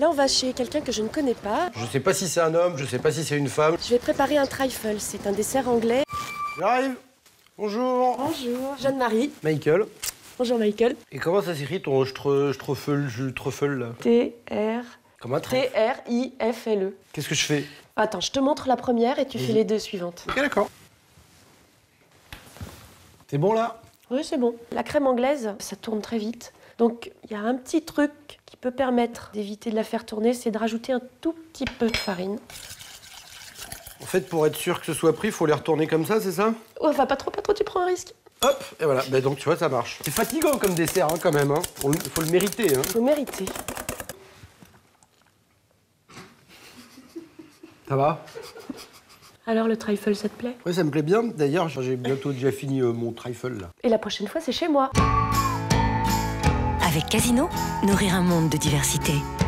Là, on va chez quelqu'un que je ne connais pas. Je sais pas si c'est un homme, je sais pas si c'est une femme. Je vais préparer un trifle. C'est un dessert anglais. J'arrive. Bonjour. Bonjour. Jeanne-Marie. Michael. Bonjour, Michael. Et comment ça s'écrit ton truffle là? Comment Trifle. Qu'est-ce que je fais? Attends, je te montre la première et tu fais les deux suivantes. Ok, d'accord. C'est bon là? Oui, c'est bon. La crème anglaise, ça tourne très vite. Donc, il y a un petit truc qui peut permettre d'éviter de la faire tourner, c'est de rajouter un tout petit peu de farine. En fait, pour être sûr que ce soit pris, il faut les retourner comme ça, c'est ça? Oh, enfin, pas trop, tu prends un risque. Hop, et voilà. Bah, donc, tu vois, ça marche. C'est fatigant comme dessert, hein, quand même. Hein. Faut le mériter. Hein. Faut mériter. Ça va? Alors, le trifle, ça te plaît? Oui, ça me plaît bien. D'ailleurs, j'ai bientôt déjà fini mon trifle, là. Et la prochaine fois, c'est chez moi. Avec Casino, nourrir un monde de diversité.